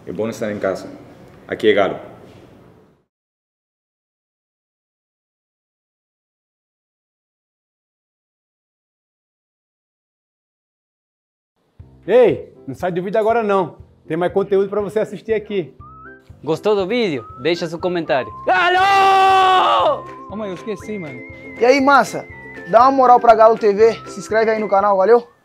É bom estar em casa. Aqui é Galo. Ei, não sai do vídeo agora não. Tem mais conteúdo pra você assistir aqui. Gostou do vídeo? Deixa seu comentário. Galo! Calma aí, eu esqueci, mano. E aí, massa? Dá uma moral pra Galo TV, se inscreve aí no canal, valeu?